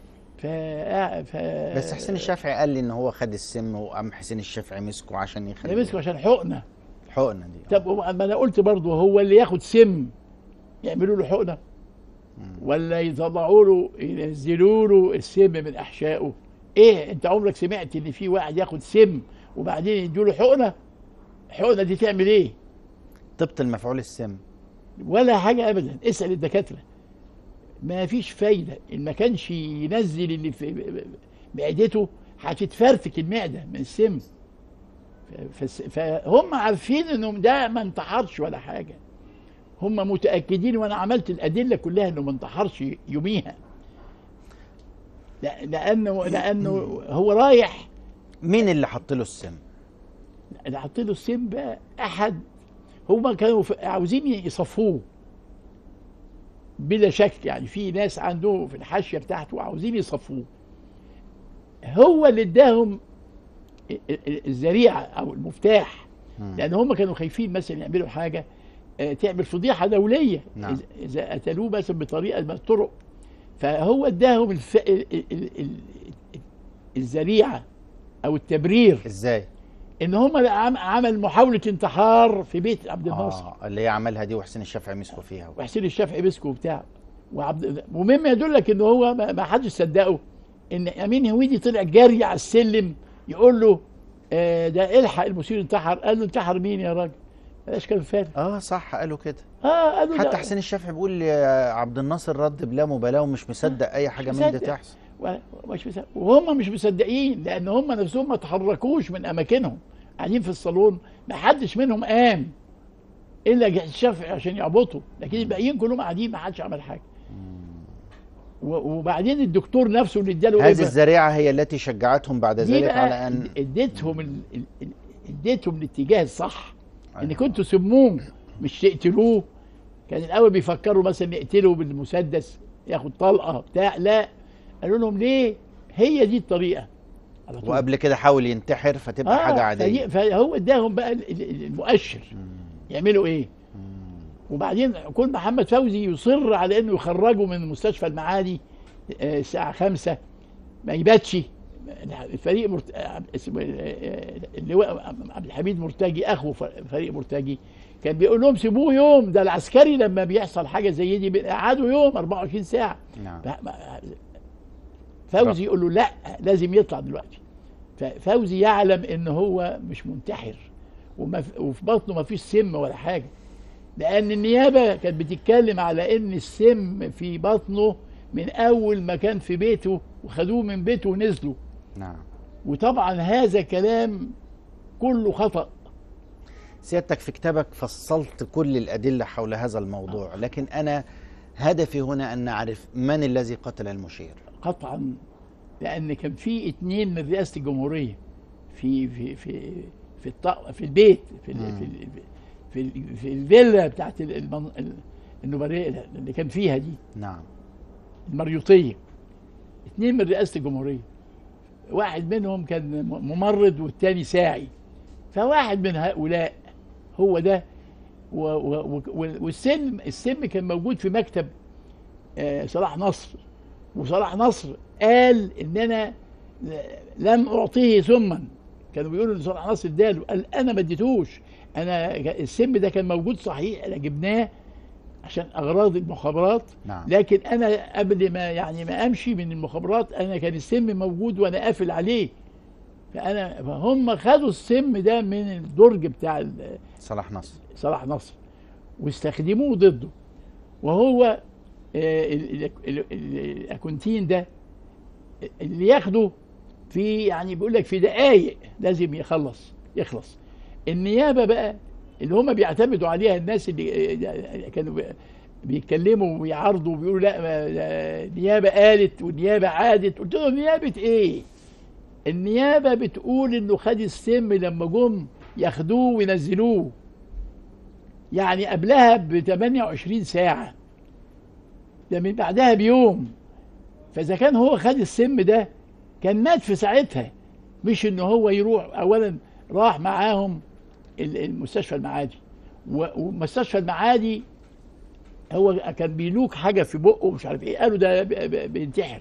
بس حسين الشافعي قال لي ان هو خد السم، وقام حسين الشافعي مسكه عشان يخليه. مسكه عشان حقنه. الحقنه دي. طب ما انا قلت برضه هو اللي ياخد سم يعملوا له حقنه، ولا يطلعوا له ينزلوا له السم من احشائه ايه انت عمرك سمعت ان في واحد ياخد سم وبعدين يديله حقنه؟ الحقنه دي تعمل ايه؟ تبطل مفعول السم. ولا حاجه ابدا. اسال الدكاتره، ما فيش فايده. ان ما كانش ينزل اللي في معدته هتتفرتك المعده من السم. فهم عارفين انهم ده ما انتحرش ولا حاجه، هم متاكدين، وانا عملت الادله كلها انه ما انتحرش يوميها. لانه هو رايح. مين اللي حط له السم؟ اللي حط له السم بقى احد، هم كانوا عاوزين يصفوه بلا شك، يعني في ناس عنده في الحاشيه بتاعته عاوزين يصفوه. هو اللي اداهم الذريعه او المفتاح، لان هم كانوا خايفين مثلا يعملوا حاجه تعمل فضيحه دوليه. نعم. اذا قتلوه مثلا بطريقه من الطرق، فهو اداهم الذريعه او التبرير. ازاي؟ ان هم عمل محاوله انتحار في بيت عبد الناصر. اللي هي عملها دي وحسين الشافعي مسكوا فيها. وحسين الشافعي مسكوا وبتاع ومما يدلك ان هو ما حدش صدقه ان امين هويدي طلع جري على السلم يقول له ده الحق المثير انتحر. قال له انتحر مين يا راجل؟ بلاش كلام فارغ. صح، قالوا كده. قالوا حتى حسين الشافعي بيقول عبد الناصر رد بلا مبالاه ومش مصدق اي حاجه من دي تحصل. مش مصدق. وهم مش مصدقين لان هم نفسهم ما تحركوش من اماكنهم، قاعدين في الصالون، ما حدش منهم قام الا الشافعي عشان يعبطوا، لكن الباقيين كلهم قاعدين ما حدش عمل حاجه. وبعدين الدكتور نفسه اللي اداله هذه الذريعه هي التي شجعتهم بعد ذلك على ان اديتهم الاتجاه الصح. ان كنتوا سموه مش تقتلوه. كان الاول بيفكروا مثلا نقتله بالمسدس ياخد طلقه بتاع، لا، قالوا لهم ليه؟ هي دي الطريقه. وقبل كده حاول ينتحر فتبقى حاجه عاديه. فهو اداهم بقى المؤشر يعملوا ايه. وبعدين كل محمد فوزي يصر على انه يخرجه من مستشفى المعادي الساعه 5 ما يباتش. الفريق اللواء عبد الحميد مرتجي اخو فريق مرتجي كان بيقول لهم سيبوه يوم، ده العسكري لما بيحصل حاجه زي دي بيقعدوا يوم 24 ساعه. نعم. فوزي يقول له لا، لازم يطلع دلوقتي. ففوزي يعلم ان هو مش منتحر وفي بطنه ما فيش سم ولا حاجه، لان النيابه كانت بتتكلم على ان السم في بطنه من اول ما كان في بيته وخدوه من بيته ونزلوا. نعم. وطبعا هذا كلام كله خطأ. سيادتك في كتابك فصلت كل الأدلة حول هذا الموضوع، لكن أنا هدفي هنا أن نعرف من الذي قتل المشير. قطعا، لأن كان في 2 من رئاسة الجمهورية في في في في البيت في الفيلا بتاعت النوبارية اللي كان فيها دي. نعم. المريوطية. 2 من رئاسة الجمهورية، واحد منهم كان ممرض والتاني ساعي. فواحد من هؤلاء هو ده. والسم كان موجود في مكتب صلاح نصر، وصلاح نصر قال ان انا لم اعطيه سما. كانوا بيقولوا ان صلاح نصر اداله، قال انا ما اديتوش، انا السم ده كان موجود صحيح، انا جبناه عشان اغراض المخابرات. نعم. لكن انا قبل ما امشي من المخابرات انا كان السم موجود وانا قافل عليه. فهم خدوا السم ده من الدرج بتاع صلاح نصر واستخدموه ضده. وهو الاكونتين ده اللي ياخده في يعني بيقول لك في دقايق لازم يخلص. النيابه بقى اللي هم بيعتمدوا عليها، الناس اللي كانوا بيتكلموا ويعارضوا وبيقولوا لا النيابه قالت والنيابه عادت. قلت لهم نيابه ايه؟ النيابه بتقول انه خد السم لما جم ياخدوه وينزلوه، يعني قبلها ب 28 ساعه، ده من بعدها بيوم. فاذا كان هو خد السم ده كان مات في ساعتها، مش ان هو يروح. اولا راح معاهم المستشفى المعادي، ومستشفى المعادي هو كان بيلوك حاجه في بقه مش عارف ايه، قالوا ده بينتحر.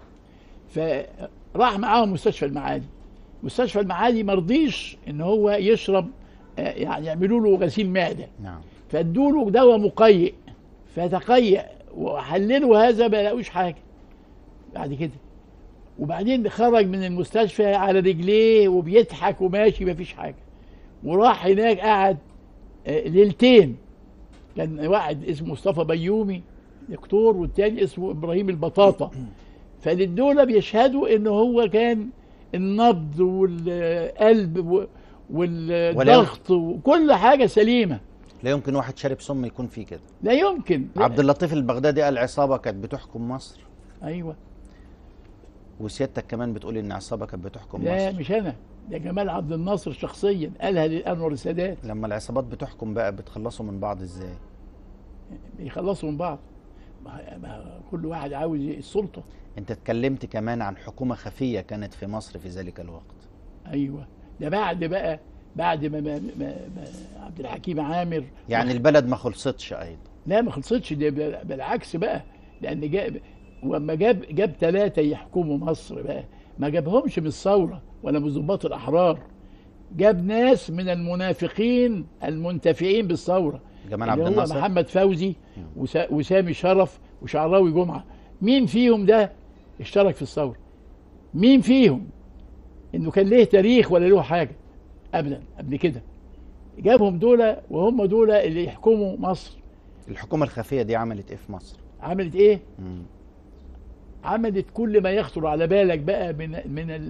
فراح معاهم مستشفى المعادي ما رضيش ان هو يشرب، يعني يعملوا له غسيل معده. نعم. فادوا له دواء مقيء فتقيأ، وحللوا هذا ما لقوش حاجه. بعد كده وبعدين خرج من المستشفى على رجليه وبيضحك وماشي مفيش حاجه، وراح هناك قعد ليلتين. كان واحد اسمه مصطفى بيومي دكتور، والتاني اسمه ابراهيم البطاطا، فدول بيشهدوا ان هو كان النبض والقلب والضغط وكل حاجه سليمه. لا يمكن واحد شارب سم يكون فيه كده. لا يمكن. عبد اللطيف البغدادي قال عصابه كانت بتحكم مصر. ايوه. وسيادتك كمان بتقولي ان عصابه كانت بتحكم مصر. لا مش انا، ده جمال عبد الناصر شخصيا قالها للانور السادات. لما العصابات بتحكم بقى بتخلصوا من بعض ازاي؟ بيخلصوا من بعض، ما كل واحد عاوز السلطه. انت اتكلمت كمان عن حكومه خفيه كانت في مصر في ذلك الوقت. ايوه، ده بعد ما عبد الحكيم عامر. يعني البلد ما خلصتش ايضا؟ لا ما خلصتش، ده بالعكس بقى، لان وما جاب 3 يحكموا مصر بقى، ما جابهمش من الثوره ولا من ضباط الاحرار، جاب ناس من المنافقين المنتفعين بالثوره. جمال عبد الناصر، هو محمد فوزي وسامي شرف وشعراوي جمعه. مين فيهم ده اشترك في الثوره؟ مين فيهم انه كان ليه تاريخ ولا له حاجه ابدا قبل كده؟ جابهم دول، وهم دول اللي يحكموا مصر. الحكومه الخفيه دي عملت ايه في مصر؟ عملت ايه؟ عملت كل ما يخطر على بالك بقى من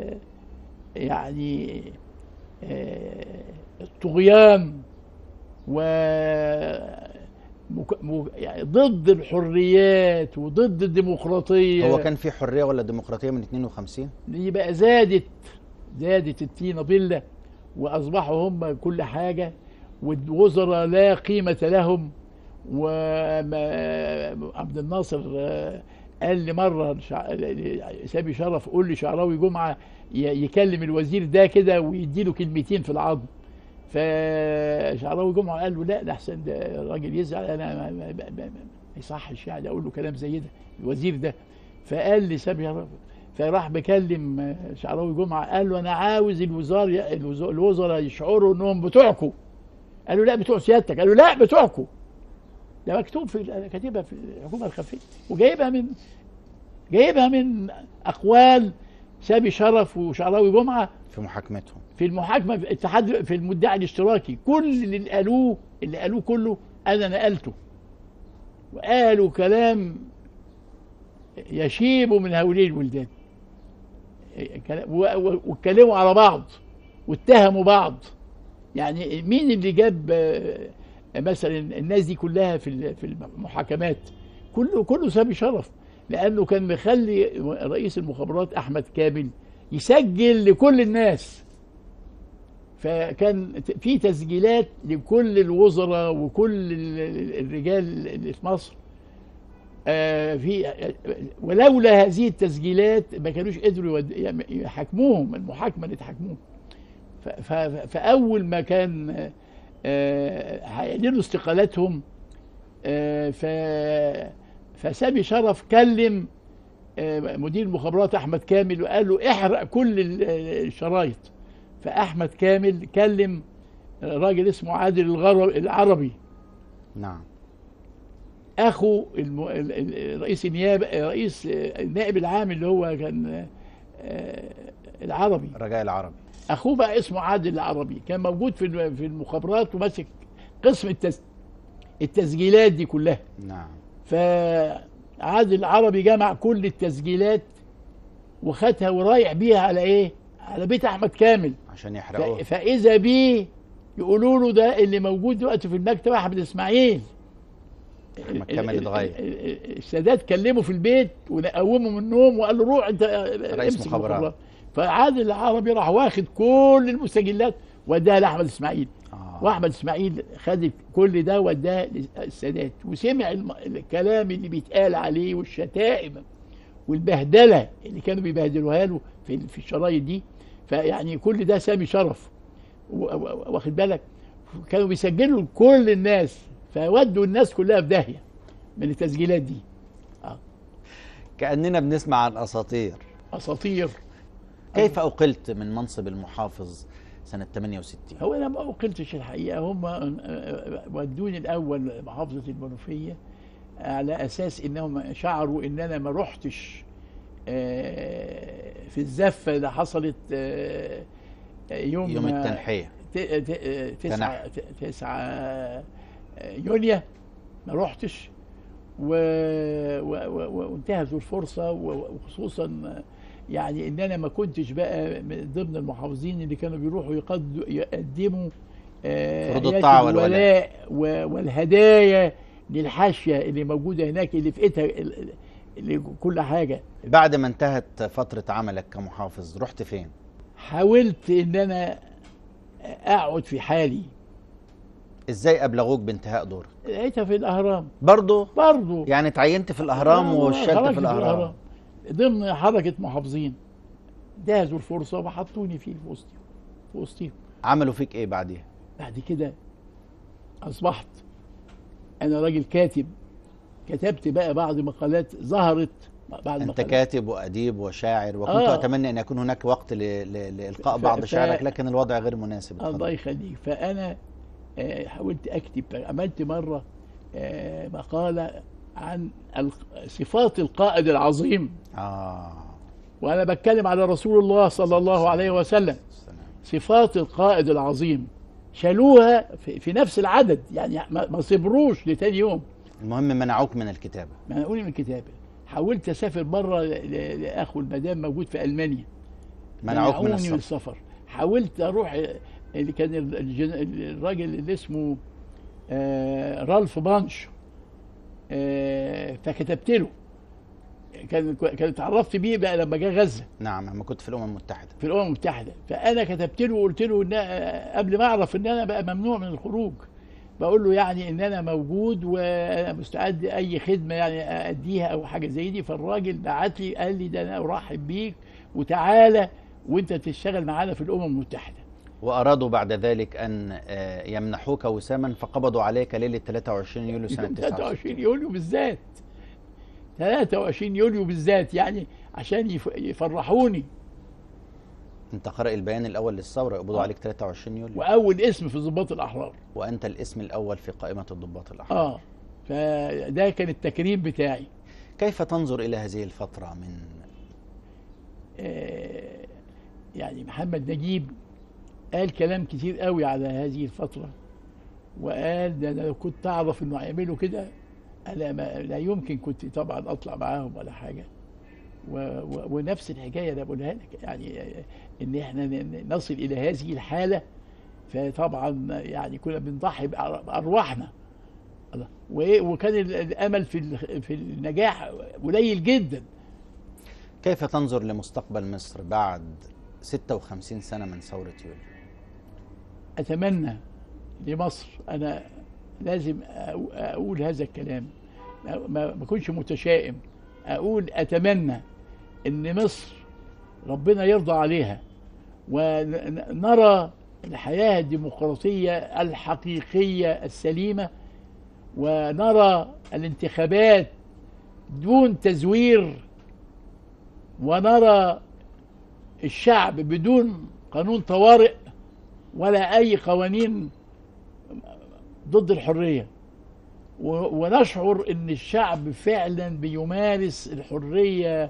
يعني الطغيان يعني ضد الحريات وضد الديمقراطيه. هو كان في حريه ولا ديمقراطيه من 52؟ دي بقى زادت الطينه بله، واصبحوا هم كل حاجه، والوزراء لا قيمه لهم. وعبد الناصر قال لي مره سامي شرف قول لي شعراوي جمعه يكلم الوزير ده كده ويديله كلمتين في العظم. فشعراوي جمعه قال له لا، ده احسن، ده الراجل يزعل، انا ما يصحش يعني اقول له كلام زي ده الوزير ده. فقال لي سامي شرف، فراح بكلم شعراوي جمعه قال له انا عاوز الوزراء يشعروا انهم بتوعكم. قال له لا بتوع سيادتك. قال له لا بتوعكم. ده مكتوب كاتبها في الحكومه الخفيه، وجايبها من اقوال سامي شرف وشعراوي جمعه في محاكمتهم، في المحاكمه في الاتحاد في المدعي الاشتراكي. كل اللي قالوه كله انا نقلته، وقالوا كلام يشيب من هؤلاء الولدان، واتكلموا على بعض واتهموا بعض. يعني مين اللي جاب مثلا الناس دي كلها في المحاكمات؟ كله سامي شرف، لانه كان مخلي رئيس المخابرات احمد كامل يسجل لكل الناس. فكان في تسجيلات لكل الوزراء وكل الرجال اللي في مصر. ولولا هذه التسجيلات ما كانوش قدروا يحاكموهم المحاكمه اللي تحاكموهم. فاول ما كان هيعلنوا استقالاتهم، فسامي شرف كلم مدير المخابرات احمد كامل وقال له احرق كل الشرايط. فاحمد كامل كلم راجل اسمه عادل العربي، نعم، اخو رئيس النيابه، رئيس النائب العام اللي هو كان العربي، رجاء العربي. اخوه بقى اسمه عادل العربي، كان موجود في المخابرات وماسك قسم التسجيلات دي كلها. نعم. فعادل العربي جمع كل التسجيلات وخدها ورايح بيها على ايه؟ على بيت احمد كامل عشان يحرقوه. فاذا بيه يقولوا له ده اللي موجود دلوقتي في المكتب احمد اسماعيل. احمد كامل اتغير. السادات كلمه في البيت وقومه من النوم وقال له روح انت رئيس مخابرات. فعادل العربي راح واخد كل المسجلات واداها لاحمد اسماعيل. واحمد اسماعيل خد كل ده واداه للسادات، وسمع الكلام اللي بيتقال عليه والشتائم والبهدله اللي كانوا بيبهدلوها له في الشرايط دي. فيعني كل ده سامي شرف، واخد بالك، كانوا بيسجلوا لكل الناس، فودوا الناس كلها في داهيه من التسجيلات دي. كأننا بنسمع عن اساطير. كيف أقلت من منصب المحافظ سنة 68؟ هو أنا ما أقلتش الحقيقة، هم ودوني الأول محافظة المنوفية على أساس إنهم شعروا إن أنا ما رحتش في الزفة اللي حصلت يوم التنحية 9 يونيو ما روحتش، وانتهت الفرصة، وخصوصا يعني ان انا ما كنتش بقى من ضمن المحافظين اللي كانوا بيروحوا يقدموا فروض الطاعة والولاء والهدايا للحاشية اللي موجودة هناك، اللي في ايدها اللي كل حاجة. بعد ما انتهت فترة عملك كمحافظ رحت فين؟ حاولت ان انا اقعد في حالي. ازاي ابلغوك بانتهاء دورك؟ لقيتها في الاهرام. برضو يعني اتعينت في الاهرام واشتغلت في الاهرام ضمن حركة محافظين، دازوا الفرصة وحطوني فيه في وسطهم. عملوا فيك ايه بعديها؟ بعد كده اصبحت انا راجل كاتب، كتبت بقى بعض مقالات ظهرت بعد انت مقالات. كاتب واديب وشاعر، وكنت اتمنى ان يكون هناك وقت لالقاء بعض شعرك، لكن الوضع غير مناسب. الله يخليك. فانا حاولت اكتب، عملت مره مقاله عن صفات القائد العظيم، وانا بتكلم على رسول الله صلى الله عليه وسلم. صفات القائد العظيم شالوها في نفس العدد، يعني ما صبروش لتاني يوم. المهم منعوك من الكتابه. منعوني من الكتابه. حاولت اسافر بره لاخو المدام موجود في المانيا، منعوك من السفر. حاولت اروح، اللي كان الراجل اللي اسمه رالف بانش، فكتبت له، كان اتعرفت بيه بقى لما جه غزه. نعم، لما كنت في الامم المتحده. فانا كتبت له وقلت له ان قبل ما اعرف ان انا بقى ممنوع من الخروج، بقول له يعني ان انا موجود وانا مستعد اي خدمه يعني اديها او حاجه زي دي. فالراجل بعت لي قال لي ده انا ارحب بيك وتعالى وانت تشتغل معانا في الامم المتحده. وارادوا بعد ذلك ان يمنحوك وساما، فقبضوا عليك ليله 23 يوليو سنه 69. 23 يوليو بالذات، 23 يوليو بالذات، يعني عشان يفرحوني. انت قارئ البيان الاول للثوره، يقبضوا عليك 23 يوليو، واول اسم في ضباط الاحرار، وانت الاسم الاول في قائمه الضباط الاحرار. فده كان التكريم بتاعي. كيف تنظر الى هذه الفتره من يعني محمد نجيب قال كلام كتير قوي على هذه الفتره، وقال ده انا لو كنت اعرف انه هيعملوا كده انا لا يمكن كنت طبعا اطلع معاهم ولا حاجه. ونفس الحكايه اللي بقولها لك، يعني ان احنا نصل الى هذه الحاله، فطبعا يعني كنا بنضحي بارواحنا، وكان الامل في النجاح قليل جدا. كيف تنظر لمستقبل مصر بعد 56 سنه من ثوره يوليو؟ اتمنى لمصر، انا لازم اقول هذا الكلام، ما اكونش متشائم، اقول اتمنى ان مصر ربنا يرضى عليها، ونرى الحياة الديمقراطية الحقيقية السليمة، ونرى الانتخابات دون تزوير، ونرى الشعب بدون قانون طوارئ ولا أي قوانين ضد الحرية، ونشعر ان الشعب فعلا بيمارس الحرية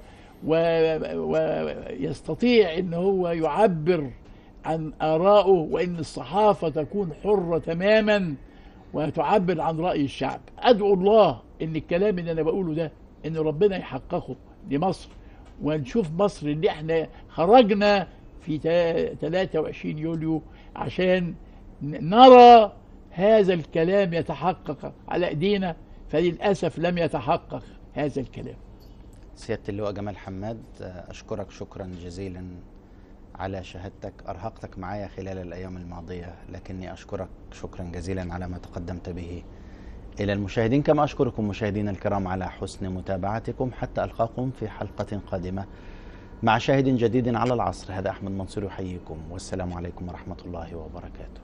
ويستطيع ان هو يعبر عن آرائه، وان الصحافة تكون حرة تماما وتعبر عن رأي الشعب. ادعو الله ان الكلام اللي انا بقوله ده ان ربنا يحققه لمصر، ونشوف مصر اللي احنا خرجنا في 23 يوليو عشان نرى هذا الكلام يتحقق على ايدينا، فللاسف لم يتحقق هذا الكلام. سيادة اللواء جمال حماد، اشكرك شكرا جزيلا على شهادتك. ارهقتك معايا خلال الايام الماضيه، لكني اشكرك شكرا جزيلا على ما تقدمت به الى المشاهدين، كما اشكركم مشاهدينا الكرام على حسن متابعتكم. حتى القاكم في حلقه قادمه مع شاهد جديد على العصر. هذا احمد منصور يحييكم، والسلام عليكم ورحمه الله وبركاته.